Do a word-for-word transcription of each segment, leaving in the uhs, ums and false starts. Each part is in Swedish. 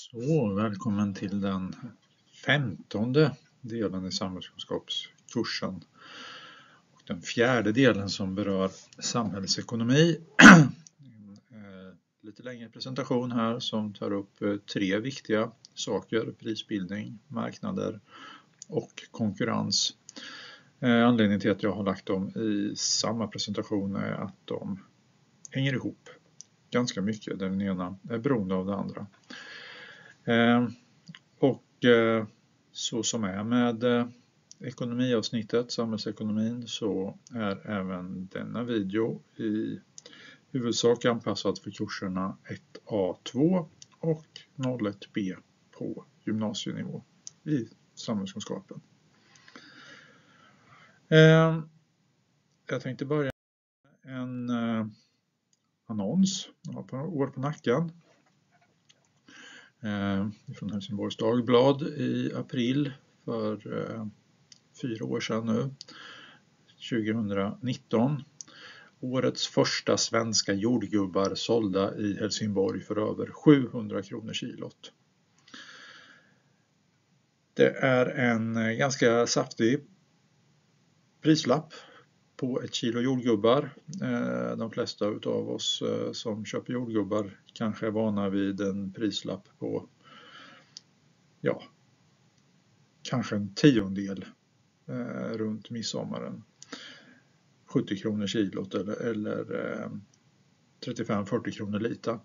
Så, välkommen till den femtonde delen i samhällskunskapskursen. Och den fjärde delen som berör samhällsekonomi. En lite längre presentation här som tar upp tre viktiga saker: prisbildning, marknader och konkurrens. Anledningen till att jag har lagt dem i samma presentation är att de hänger ihop ganska mycket. Den ena är beroende av det andra. Eh, och eh, så som är med eh, ekonomiavsnittet, samhällsekonomin, så är även denna video i huvudsak anpassad för kurserna ett A två och noll ett B på gymnasienivå i samhällskunskapen. Eh, jag tänkte börja med en eh, annons, jag har ett par år på nacken. Eh, från Helsingborgs Dagblad i april för eh, fyra år sedan nu, tjugonitton. Årets första svenska jordgubbar sålda i Helsingborg för över sjuhundra kronor kilot. Det är en ganska saftig prislapp på ett kilo jordgubbar. De flesta av oss som köper jordgubbar kanske är vana vid en prislapp på ja, kanske en tiondel runt midsommaren. sjuttio kronor kilot eller, eller trettiofem till fyrtio kronor liter.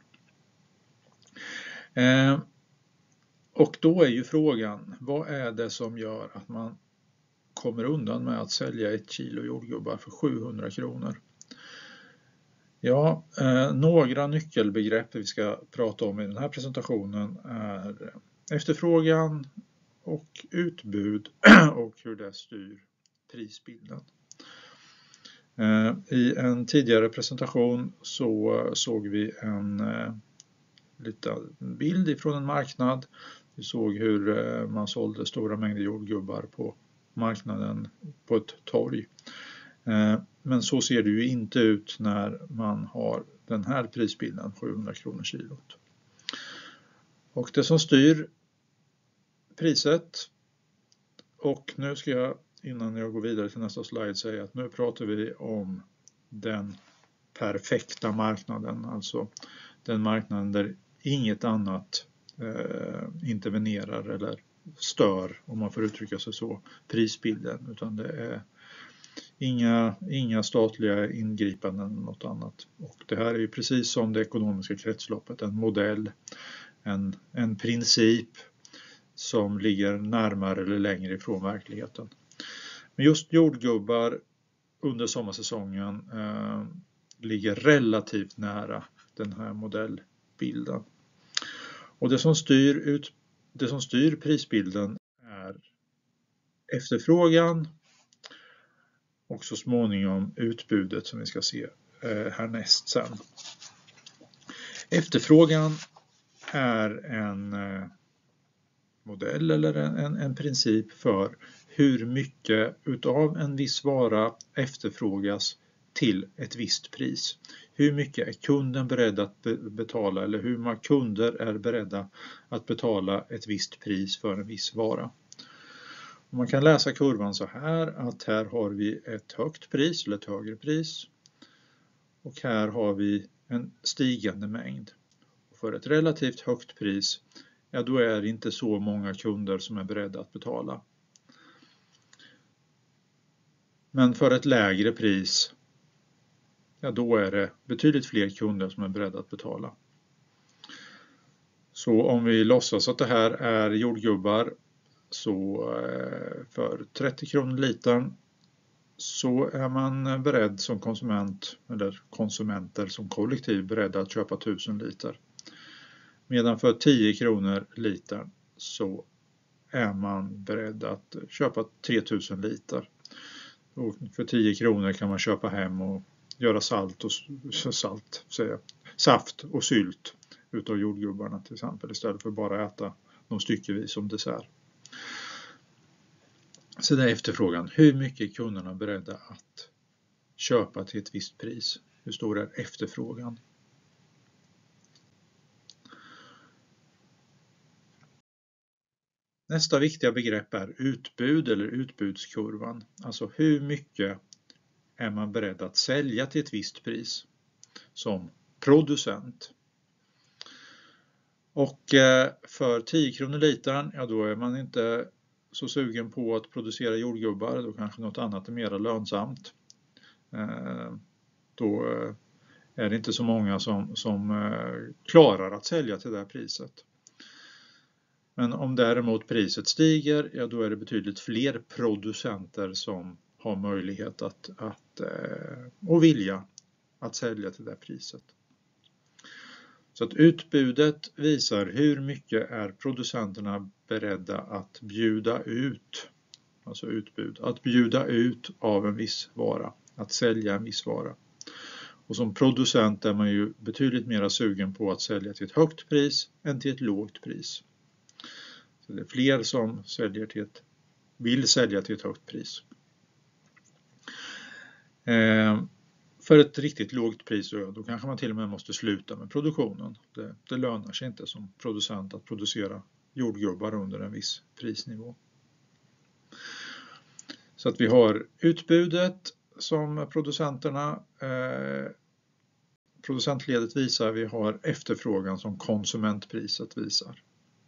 Och då är ju frågan, vad är det som gör att man kommer undan med att sälja ett kilo jordgubbar för sjuhundra kronor? Ja, eh, några nyckelbegrepp vi ska prata om i den här presentationen är efterfrågan och utbud och hur det styr prisbilden. Eh, I en tidigare presentation så såg vi en eh, liten bild ifrån en marknad. Vi såg hur eh, man sålde stora mängder jordgubbar på marknaden på ett torg. Men så ser det ju inte ut när man har den här prisbilden, sjuhundra kronor kilot. Och det som styr priset, och nu ska jag innan jag går vidare till nästa slide säga att nu pratar vi om den perfekta marknaden, alltså den marknaden där inget annat eh, intervenerar eller stör, om man får uttrycka sig så, prisbilden, utan det är inga, inga statliga ingripanden eller något annat. Och det här är ju precis som det ekonomiska kretsloppet, en modell, en, en princip som ligger närmare eller längre ifrån verkligheten. Men just jordgubbar under sommarsäsongen eh, ligger relativt nära den här modellbilden. Och det som styr ut Det som styr prisbilden är efterfrågan och så småningom utbudet som vi ska se härnäst sen. Efterfrågan är en modell eller en, en princip för hur mycket utav en viss vara efterfrågas till ett visst pris. Hur mycket är kunden beredd att betala, eller hur många kunder är beredda att betala ett visst pris för en viss vara. Och man kan läsa kurvan så här, att här har vi ett högt pris eller ett högre pris. Och här har vi en stigande mängd. Och för ett relativt högt pris, ja då är det inte så många kunder som är beredda att betala. Men för ett lägre pris, ja då är det betydligt fler kunder som är beredda att betala. Så om vi låtsas att det här är jordgubbar, så för trettio kronor litern så är man beredd som konsument, eller konsumenter som kollektiv, beredda att köpa tusen liter. Medan för tio kronor litern så är man beredd att köpa tre tusen liter. Och för tio kronor kan man köpa hem och göra salt och salt, säga, saft och sylt utav jordgubbarna till exempel, istället för bara äta de styckevis som dessert. Så det är efterfrågan. Hur mycket är kunderna beredda att köpa till ett visst pris? Hur stor är efterfrågan? Nästa viktiga begrepp är utbud eller utbudskurvan. Alltså hur mycket är man beredd att sälja till ett visst pris som producent. Och för tio kronor litern, ja då är man inte så sugen på att producera jordgubbar. Då kanske något annat är mer lönsamt. Då är det inte så många som, som klarar att sälja till det här priset. Men om däremot priset stiger, ja då är det betydligt fler producenter som har möjlighet att, att, och vilja att sälja till det här priset. Så att utbudet visar hur mycket är producenterna beredda att bjuda ut, alltså utbud, att bjuda ut av en viss vara, att sälja en viss vara. Och som producent är man ju betydligt mer sugen på att sälja till ett högt pris än till ett lågt pris. Så det är fler som säljer till ett, vill sälja till ett högt pris. Eh, för ett riktigt lågt pris då, då kanske man till och med måste sluta med produktionen. Det, det lönar sig inte som producent att producera jordgubbar under en viss prisnivå. Så att vi har utbudet som producenterna, eh, producentledet visar, vi har efterfrågan som konsumentpriset visar.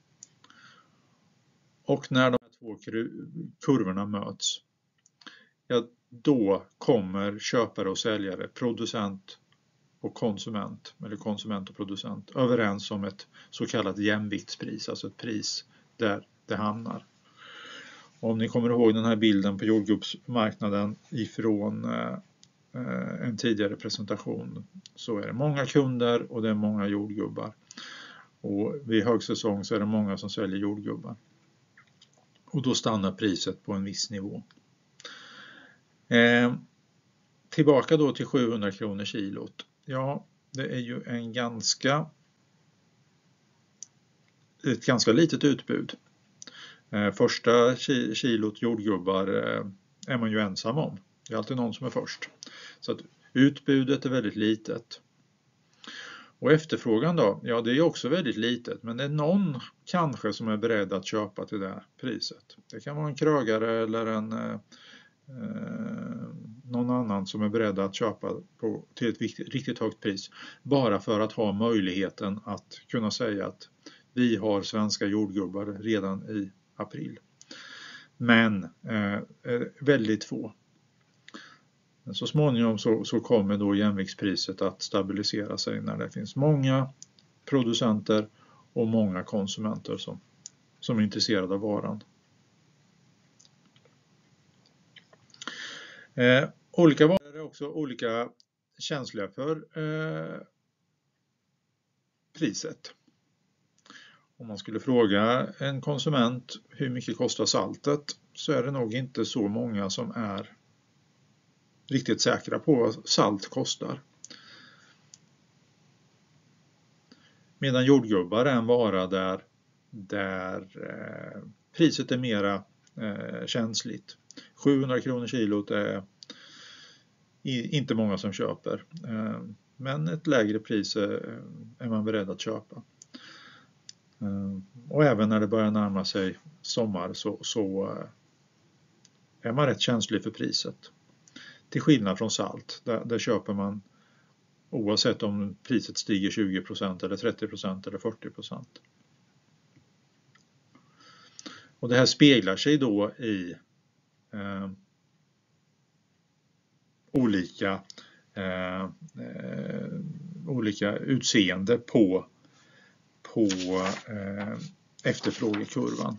Och när de här två kurvorna möts, ja, då kommer köpare och säljare, producent och konsument, eller konsument och producent, överens om ett så kallat jämviktspris, alltså ett pris där det hamnar. Om ni kommer ihåg den här bilden på jordgubbsmarknaden ifrån eh, en tidigare presentation, så är det många kunder och det är många jordgubbar. Och vid högsäsong så är det många som säljer jordgubbar. Och då stannar priset på en viss nivå. Eh, tillbaka då till sjuhundra kronor kilot. Ja, det är ju en ganska ett ganska litet utbud. Eh, första kilot jordgubbar eh, är man ju ensam om. Det är alltid någon som är först. Så att utbudet är väldigt litet. Och efterfrågan då? Ja, det är också väldigt litet. Men det är någon kanske som är beredd att köpa till det här priset. Det kan vara en krögare eller en, eh, någon annan som är beredd att köpa på, till ett viktigt, riktigt högt pris. Bara för att ha möjligheten att kunna säga att vi har svenska jordgubbar redan i april. Men eh, väldigt få. Så småningom så, så kommer då jämviktspriset att stabilisera sig när det finns många producenter och många konsumenter som, som är intresserade av varan. Eh, olika varor är också olika känsliga för eh, priset. Om man skulle fråga en konsument hur mycket kostar saltet, så är det nog inte så många som är riktigt säkra på vad salt kostar. Medan jordgubbar är en vara där, där eh, priset är mera eh, känsligt. sjuhundra kronor kilot är i, inte många som köper. Eh, men ett lägre pris är, är man beredd att köpa. Eh, och även när det börjar närma sig sommar så, så eh, är man rätt känslig för priset. Till skillnad från salt, där, där köper man oavsett om priset stiger tjugo procent eller trettio procent eller fyrtio procent. Och det här speglar sig då i eh, olika, eh, eh, olika utseende på, på eh, efterfrågekurvan.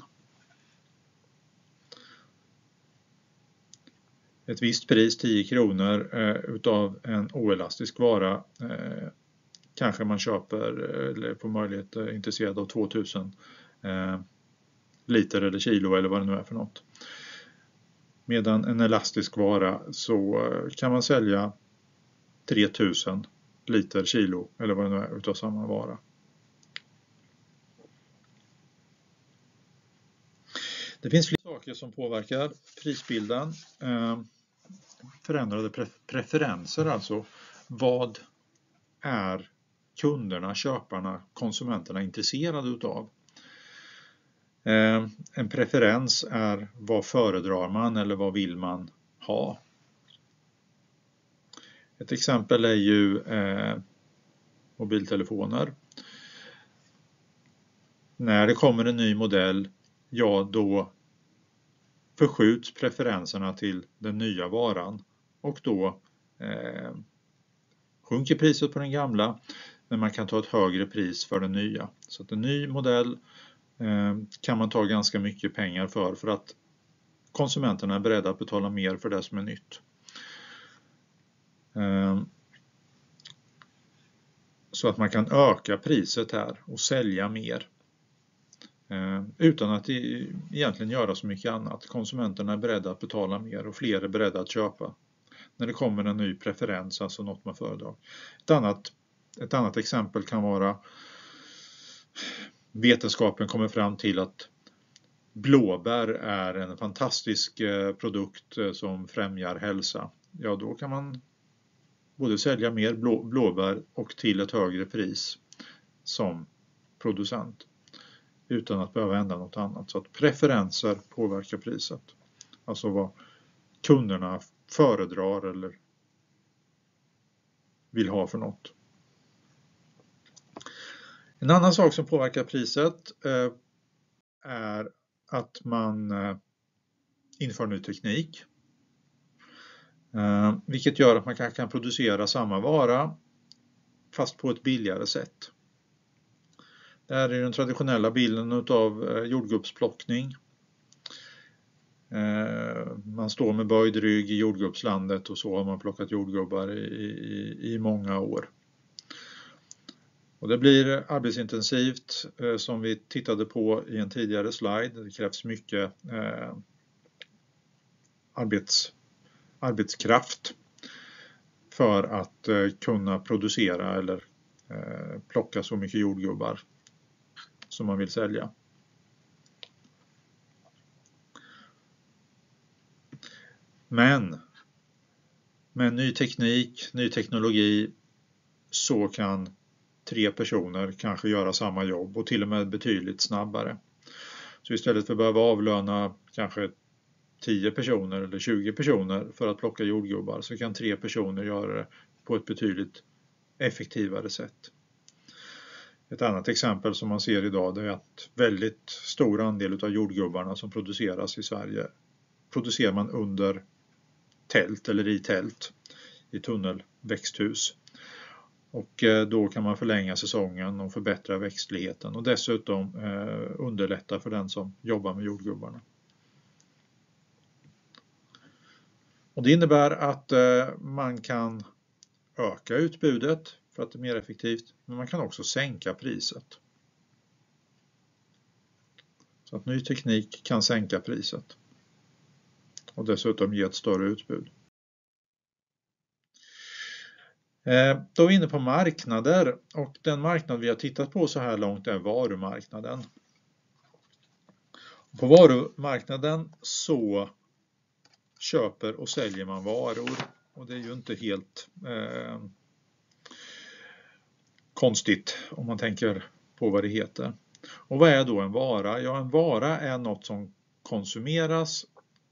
Ett visst pris, tio kronor, eh, utav en oelastisk vara eh, kanske man köper eller får möjlighet eh, intresserad av tvåtusen eh, liter eller kilo eller vad det nu är för något. Medan en elastisk vara så eh, kan man sälja tretusen liter kilo eller vad det nu är utav samma vara. Det finns flera saker som påverkar prisbilden. Eh, förändrade pre- preferenser, alltså vad är kunderna, köparna, konsumenterna intresserade utav? Eh, en preferens är vad föredrar man eller vad vill man ha. Ett exempel är ju eh, mobiltelefoner. När det kommer en ny modell, ja då förskjuts preferenserna till den nya varan och då eh, sjunker priset på den gamla, men man kan ta ett högre pris för den nya. Så att en ny modell eh, kan man ta ganska mycket pengar för för att konsumenterna är beredda att betala mer för det som är nytt. Eh, så att man kan öka priset här och sälja mer. Eh, utan att i, egentligen göra så mycket annat. Konsumenterna är beredda att betala mer och fler är beredda att köpa. När det kommer en ny preferens, alltså något man föredrar. Ett annat, ett annat exempel kan vara vetenskapen kommer fram till att blåbär är en fantastisk produkt som främjar hälsa. Ja, då kan man både sälja mer blå, blåbär och till ett högre pris som producent utan att behöva ändra något annat. Så att preferenser påverkar priset. Alltså vad kunderna föredrar eller vill ha för något. En annan sak som påverkar priset eh, är att man eh, inför ny teknik. Eh, vilket gör att man kan, kan producera samma vara fast på ett billigare sätt. Det här är den traditionella bilden av eh, jordgubbsplockning. Eh, man står med böjd rygg i jordgubbslandet och så har man plockat jordgubbar i, i, i många år. Och det blir arbetsintensivt eh, som vi tittade på i en tidigare slide. Det krävs mycket eh, arbets, arbetskraft för att eh, kunna producera eller eh, plocka så mycket jordgubbar som man vill sälja. Men med ny teknik, ny teknologi så kan tre personer kanske göra samma jobb och till och med betydligt snabbare. Så istället för att behöva avlöna kanske tio personer eller tjugo personer för att plocka jordgubbar så kan tre personer göra det på ett betydligt effektivare sätt. Ett annat exempel som man ser idag är att väldigt stor andel av jordgubbarna som produceras i Sverige producerar man under tält eller i tält i tunnelväxthus. Och då kan man förlänga säsongen och förbättra växtligheten och dessutom eh, underlätta för den som jobbar med jordgubbarna. Och det innebär att eh, man kan öka utbudet för att det är mer effektivt, men man kan också sänka priset. Så att ny teknik kan sänka priset och dessutom ge ett större utbud. Då är vi inne på marknader och den marknad vi har tittat på så här långt är varumarknaden. På varumarknaden så köper och säljer man varor och det är ju inte helt eh, konstigt om man tänker på vad det heter. Och vad är då en vara? Ja, en vara är något som konsumeras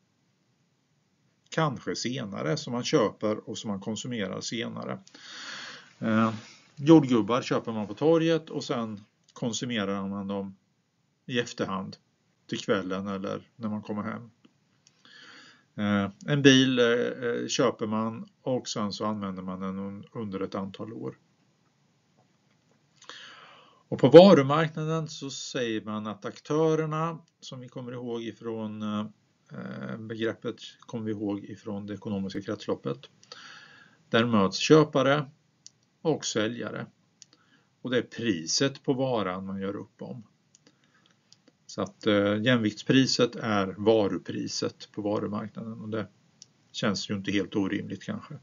kanske senare, som man köper och som man konsumerar senare. Eh, jordgubbar köper man på torget och sen konsumerar man dem i efterhand till kvällen eller när man kommer hem. Eh, en bil eh, köper man och sen så använder man den under ett antal år. Och på varumarknaden så säger man att aktörerna, som vi kommer ihåg ifrån eh, begreppet kommer vi ihåg ifrån det ekonomiska kretsloppet. Där möts köpare och säljare. Och det är priset på varan man gör upp om. Så att eh, jämviktspriset är varupriset på varumarknaden och det känns ju inte helt orimligt kanske.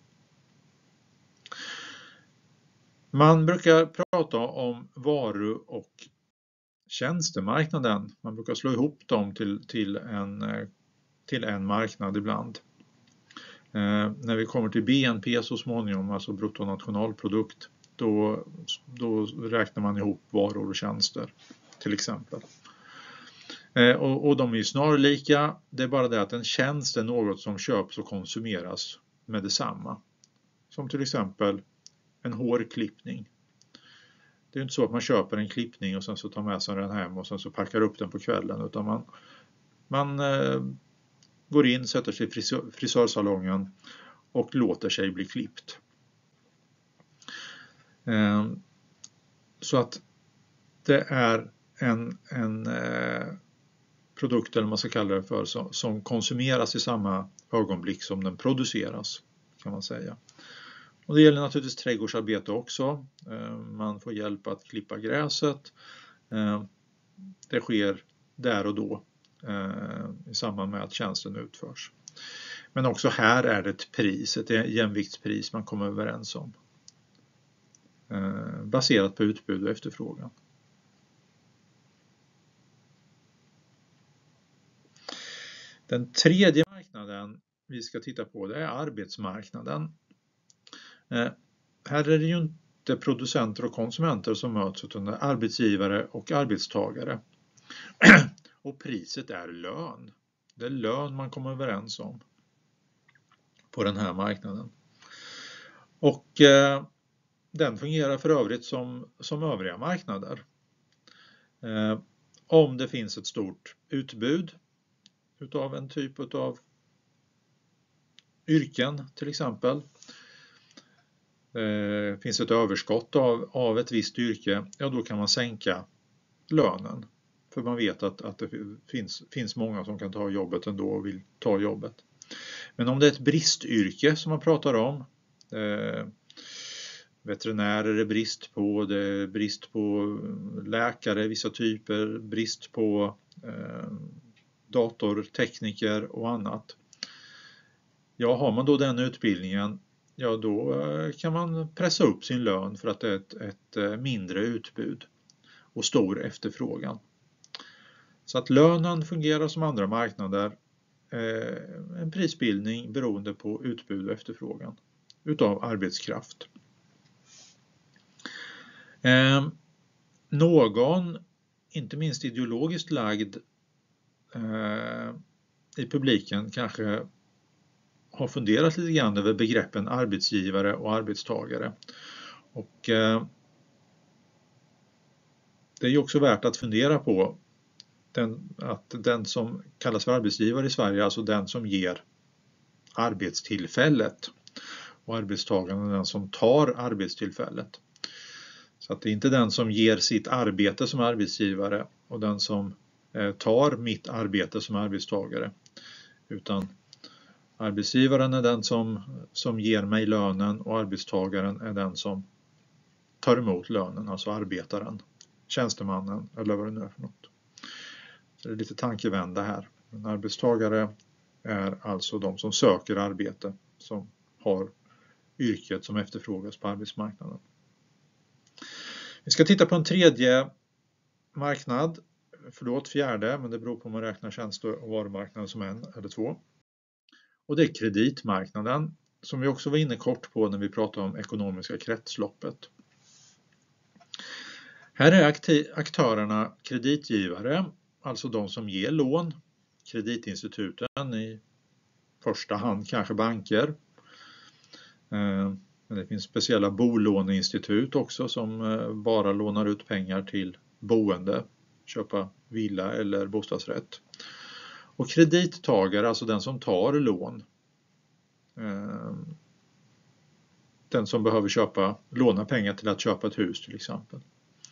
Man brukar prata om varu- och tjänstemarknaden. Man brukar slå ihop dem till, till, en, till en marknad ibland. Eh, när vi kommer till B N P så småningom, alltså bruttonationalprodukt, då, då räknar man ihop varor och tjänster till exempel. Eh, och, och de är ju snarlika, det är bara det att en tjänst är något som köps och konsumeras med detsamma. Som till exempel en hårklippning. Det är inte så att man köper en klippning och sen så tar med sig den hem och sen så packar upp den på kvällen, utan man, man eh, går in, sätter sig i frisör, frisörsalongen och låter sig bli klippt. Eh, så att det är en, en eh, produkt, eller vad man ska kalla det för, som, som konsumeras i samma ögonblick som den produceras, kan man säga. Och det gäller naturligtvis trädgårdsarbete också. Man får hjälp att klippa gräset. Det sker där och då i samband med att tjänsten utförs. Men också här är det ett pris, ett jämviktspris man kommer överens om. Baserat på utbud och efterfrågan. Den tredje marknaden vi ska titta på, det är arbetsmarknaden. Eh, här är det ju inte producenter och konsumenter som möts, utan det är arbetsgivare och arbetstagare. Och priset är lön. Det är lön man kommer överens om på den här marknaden. Och eh, den fungerar för övrigt som, som övriga marknader. Eh, om det finns ett stort utbud utav en typ av yrken till exempel. Det finns ett överskott av, av ett visst yrke, ja då kan man sänka lönen. För man vet att, att det finns, finns många som kan ta jobbet ändå och vill ta jobbet. Men om det är ett bristyrke som man pratar om, eh, veterinärer är brist på, det är brist på läkare, vissa typer, brist på eh, datortekniker och annat. Ja, har man då den utbildningen, ja då kan man pressa upp sin lön för att det är ett, ett mindre utbud och stor efterfrågan. Så att lönen fungerar som andra marknader, eh, en prisbildning beroende på utbud och efterfrågan utav arbetskraft. Eh, någon, inte minst ideologiskt lagd eh, i publiken, kanske har funderat lite grann över begreppen arbetsgivare och arbetstagare. Och eh, det är ju också värt att fundera på den, att den som kallas för arbetsgivare i Sverige, alltså den som ger arbetstillfället, och arbetstagaren är den som tar arbetstillfället. Så att det är inte den som ger sitt arbete som arbetsgivare och den som eh, tar mitt arbete som arbetstagare, utan arbetsgivaren är den som, som ger mig lönen och arbetstagaren är den som tar emot lönen, alltså arbetaren, tjänstemannen eller vad det nu är för något. Så det är lite tankevända här. En arbetstagare är alltså de som söker arbete, som har yrket som efterfrågas på arbetsmarknaden. Vi ska titta på en tredje marknad, förlåt fjärde, men det beror på om man räknar tjänster- och varumarknaden som en eller två. Och det är kreditmarknaden, som vi också var inne kort på när vi pratade om ekonomiska kretsloppet. Här är aktörerna kreditgivare, alltså de som ger lån, kreditinstituten, i första hand kanske banker. Men det finns speciella bolåneinstitut också som bara lånar ut pengar till boende, köpa villa eller bostadsrätt. Och kredittagare, alltså den som tar lån, den som behöver köpa, låna pengar till att köpa ett hus till exempel.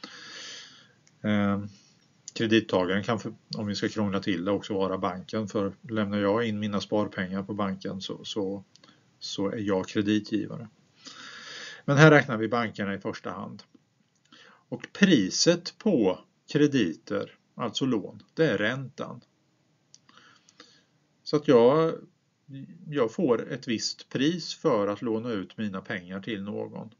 Kredittagaren kan, för, om vi ska krångla till det, också vara banken, för lämnar jag in mina sparpengar på banken så, så, så är jag kreditgivare. Men här räknar vi bankerna i första hand. Och priset på krediter, alltså lån, det är räntan. Så att jag, jag får ett visst pris för att låna ut mina pengar till någon.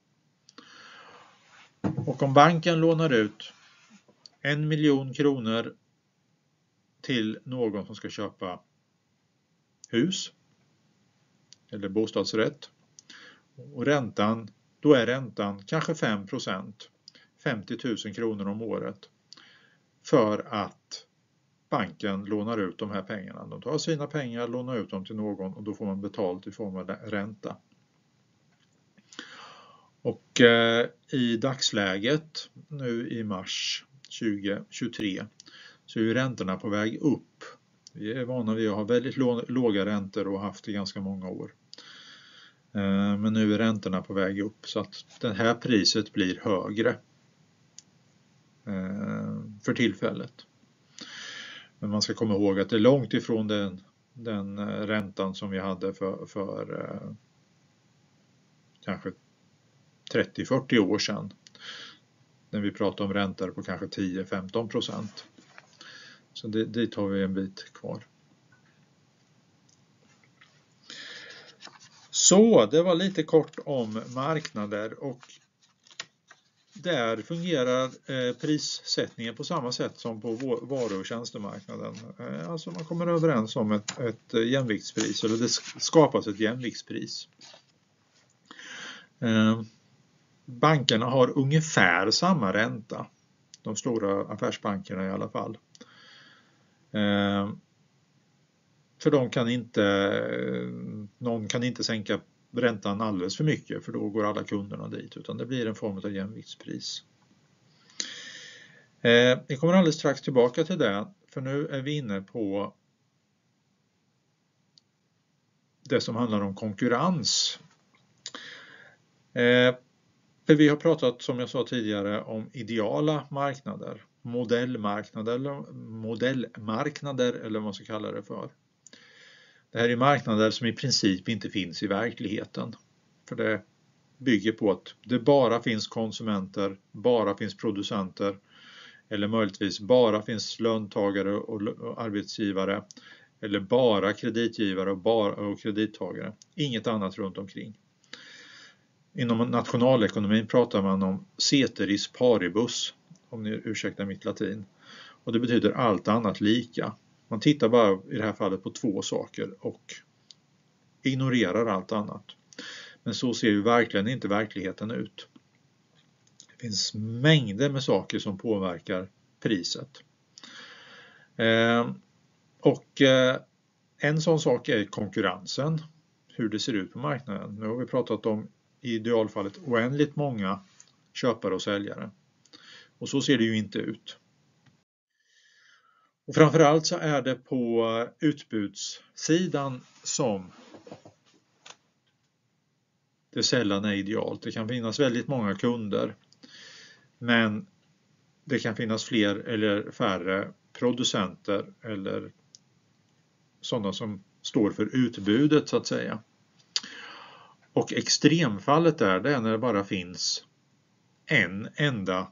Och om banken lånar ut en miljon kronor till någon som ska köpa hus eller bostadsrätt, och räntan, då är räntan kanske fem procent, femtio tusen kronor om året, för att banken lånar ut de här pengarna. De tar sina pengar, lånar ut dem till någon och då får man betalt i form av ränta. Och eh, i dagsläget nu i mars tjugohundratjugotre så är ju räntorna på väg upp. Vi är vana vid att ha väldigt låga räntor och haft det ganska många år. Eh, men nu är räntorna på väg upp så att det här priset blir högre eh, för tillfället. Men man ska komma ihåg att det är långt ifrån den, den räntan som vi hade för, för eh, kanske trettio till fyrtio år sedan. När vi pratar om räntor på kanske tio till femton procent. Så det, dit har vi en bit kvar. Så det var lite kort om marknader och där fungerar eh, prissättningen på samma sätt som på varu- och tjänstemarknaden. Eh, alltså man kommer överens om ett, ett jämviktspris eller det skapas ett jämviktspris. Eh, bankerna har ungefär samma ränta, de stora affärsbankerna i alla fall. Eh, för de kan inte, någon kan inte sänka räntan alldeles för mycket för då går alla kunderna dit utan det blir en form av jämviktspris. Eh, vi kommer alldeles strax tillbaka till det för nu är vi inne på det som handlar om konkurrens. Eh, för vi har pratat som jag sa tidigare om ideala marknader, modellmarknader eller modellmarknader eller vad man ska kalla det för. Det här är marknader som i princip inte finns i verkligheten. För det bygger på att det bara finns konsumenter, bara finns producenter eller möjligtvis bara finns löntagare och arbetsgivare eller bara kreditgivare och, bara, och kredittagare. Inget annat runt omkring. Inom nationalekonomin pratar man om ceteris paribus, om ni ursäktar mitt latin. Och det betyder allt annat lika. Man tittar bara i det här fallet på två saker och ignorerar allt annat. Men så ser ju verkligen inte verkligheten ut. Det finns mängder med saker som påverkar priset. Eh, och eh, en sån sak är konkurrensen, hur det ser ut på marknaden. Nu har vi pratat om i idealfallet oändligt många köpare och säljare. Och så ser det ju inte ut. Och framförallt så är det på utbudssidan som det sällan är idealt. Det kan finnas väldigt många kunder men det kan finnas fler eller färre producenter eller sådana som står för utbudet så att säga. Och extremfallet är det när det bara finns en enda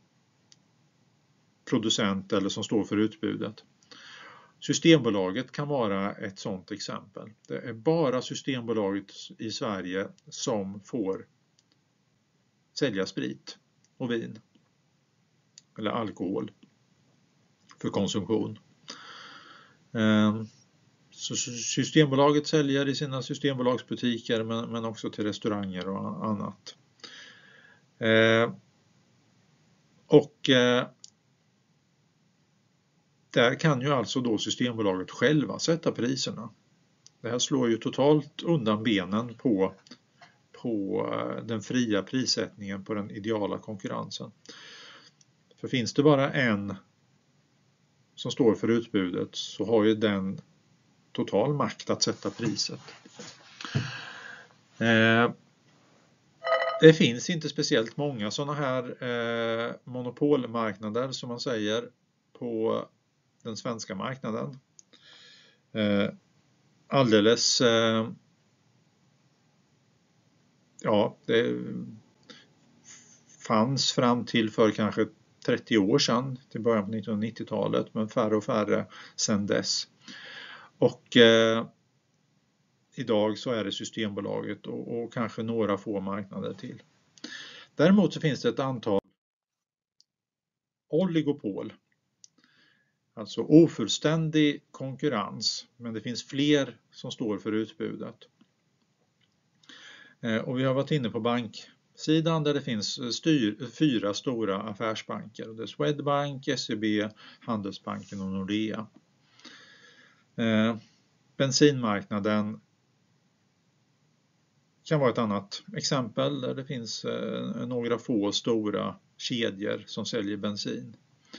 producent eller som står för utbudet. Systembolaget kan vara ett sådant exempel. Det är bara Systembolaget i Sverige som får sälja sprit och vin eller alkohol för konsumtion. Så Systembolaget säljer i sina systembolagsbutiker men, men också till restauranger och annat. Och där kan ju alltså då Systembolaget själva sätta priserna. Det här slår ju totalt undan benen på, på den fria prissättningen, på den ideala konkurrensen. För finns det bara en som står för utbudet så har ju den total makt att sätta priset. Eh, det finns inte speciellt många sådana här eh, monopolmarknader som man säger på den svenska marknaden. Eh, alldeles eh, ja, det fanns fram till för kanske trettio år sedan, till början på nittonhundranittiotalet, men färre och färre sedan dess. Och eh, idag så är det Systembolaget och, och kanske några få marknader till. Däremot så finns det ett antal oligopol. Alltså ofullständig konkurrens, men det finns fler som står för utbudet. Eh, och vi har varit inne på bank sidan där det finns styr, fyra stora affärsbanker. Det är Swedbank, S E B, Handelsbanken och Nordea. Eh, bensinmarknaden kan vara ett annat exempel där det finns eh, några få stora kedjor som säljer bensin.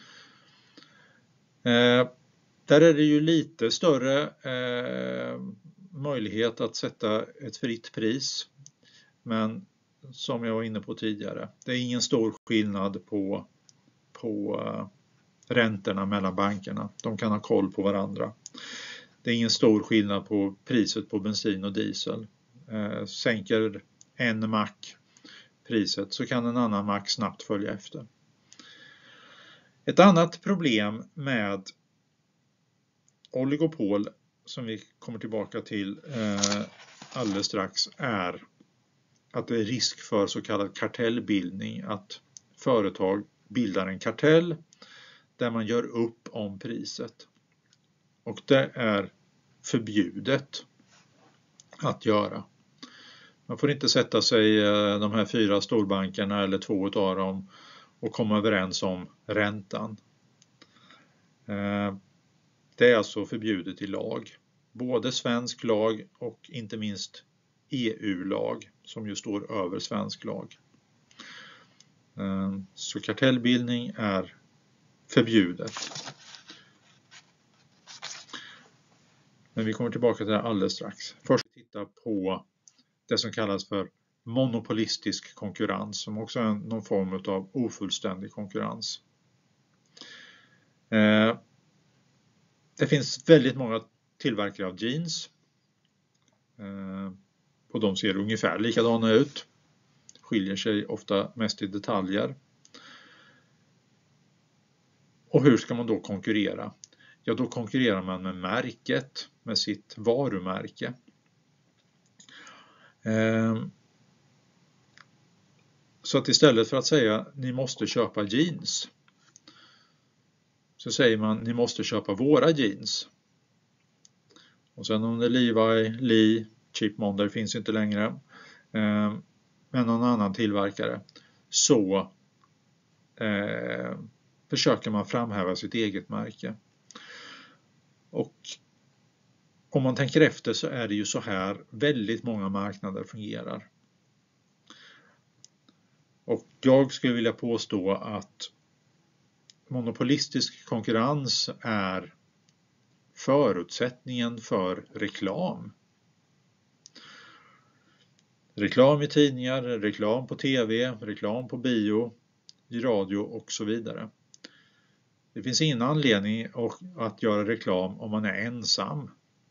Eh, där är det ju lite större eh, möjlighet att sätta ett fritt pris, men som jag var inne på tidigare, det är ingen stor skillnad på, på uh, räntorna mellan bankerna. De kan ha koll på varandra. Det är ingen stor skillnad på priset på bensin och diesel. Uh, sänker en mack priset så kan en annan mack snabbt följa efter. Ett annat problem med oligopol som vi kommer tillbaka till uh, alldeles strax är att det är risk för så kallad kartellbildning, att företag bildar en kartell där man gör upp om priset. Och det är förbjudet att göra. Man får inte sätta sig de här fyra storbankerna eller två av dem och komma överens om räntan. Det är alltså förbjudet i lag. Både svensk lag och inte minst E U-lag som ju står över svensk lag. Så kartellbildning är förbjudet. Men vi kommer tillbaka till det alldeles strax. Först titta på det som kallas för monopolistisk konkurrens, som också är någon form av ofullständig konkurrens. Det finns väldigt många tillverkare av jeans. Och de ser ungefär likadana ut. Skiljer sig ofta mest i detaljer. Och hur ska man då konkurrera? Ja, då konkurrerar man med märket, med sitt varumärke. Så att istället för att säga ni måste köpa jeans, så säger man ni måste köpa våra jeans. Och sen om det är Levi, Lee, Chip Monday finns inte längre, eh, men någon annan tillverkare, så eh, försöker man framhäva sitt eget märke. Och om man tänker efter så är det ju så här väldigt många marknader fungerar. Och jag skulle vilja påstå att monopolistisk konkurrens är förutsättningen för reklam. Reklam i tidningar, reklam på tv, reklam på bio, i radio och så vidare. Det finns ingen anledning att göra reklam om man är ensam.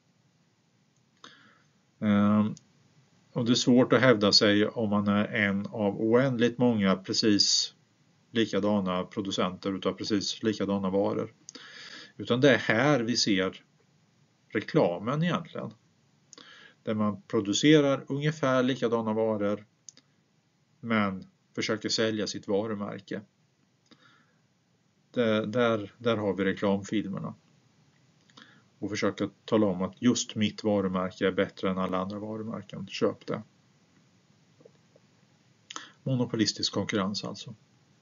Och det är svårt att hävda sig om man är en av oändligt många precis likadana producenter utav precis likadana varor. Utan det är här vi ser reklamen egentligen. Där man producerar ungefär likadana varor men försöker sälja sitt varumärke. Där, där, där har vi reklamfilmerna. Och försöka tala om att just mitt varumärke är bättre än alla andra varumärken. Köp det. Monopolistisk konkurrens alltså.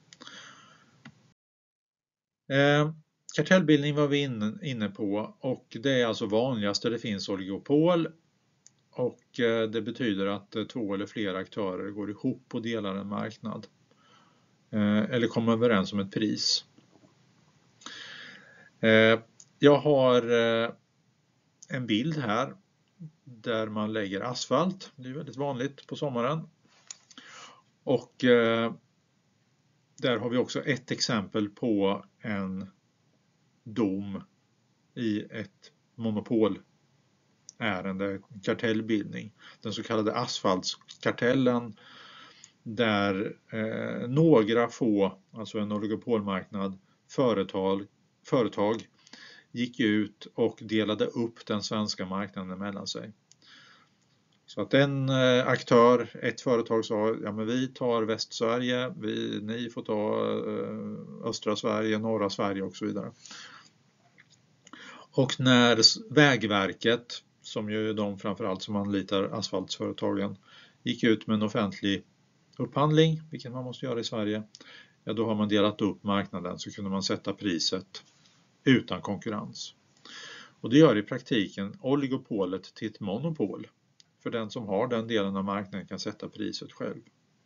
Eh, kartellbildning var vi inne på, och det är alltså vanligast där det finns oligopol, och eh, det betyder att eh, två eller fler aktörer går ihop och delar en marknad. Eh, eller kommer överens om ett pris. Eh, jag har eh, en bild här där man lägger asfalt. Det är väldigt vanligt på sommaren. Och eh, där har vi också ett exempel på en dom i ett monopolärende, kartellbildning. Den så kallade asfaltskartellen, där eh, några få, alltså en oligopolmarknad, företag, företag gick ut och delade upp den svenska marknaden mellan sig. Så att en eh, aktör, ett företag sa, ja men vi tar Västsverige, vi, ni får ta eh, östra Sverige, norra Sverige och så vidare. Och när Vägverket, som ju är de framförallt som anlitar asfaltsföretagen, gick ut med en offentlig upphandling, vilket man måste göra i Sverige, ja då har man delat upp marknaden så kunde man sätta priset utan konkurrens. Och det gör i praktiken oligopolet till ett monopol. För den som har den delen av marknaden kan sätta priset själv.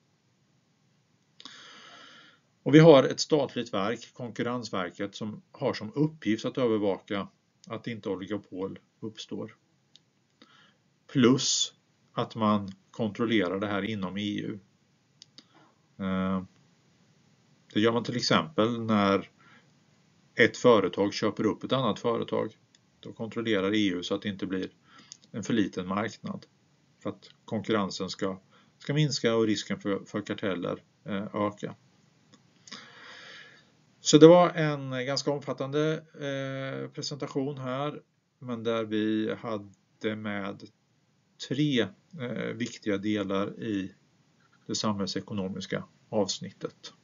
Och vi har ett statligt verk, Konkurrensverket, som har som uppgift att övervaka att inte oligopol uppstår. Plus att man kontrollerar det här inom E U. Det gör man till exempel när ett företag köper upp ett annat företag. Då kontrollerar E U så att det inte blir en för liten marknad. För att konkurrensen ska, ska minska och risken för, för karteller eh, öka. Så det var en ganska omfattande eh, presentation här. Men där vi hade med tre eh, viktiga delar i det samhällsekonomiska avsnittet.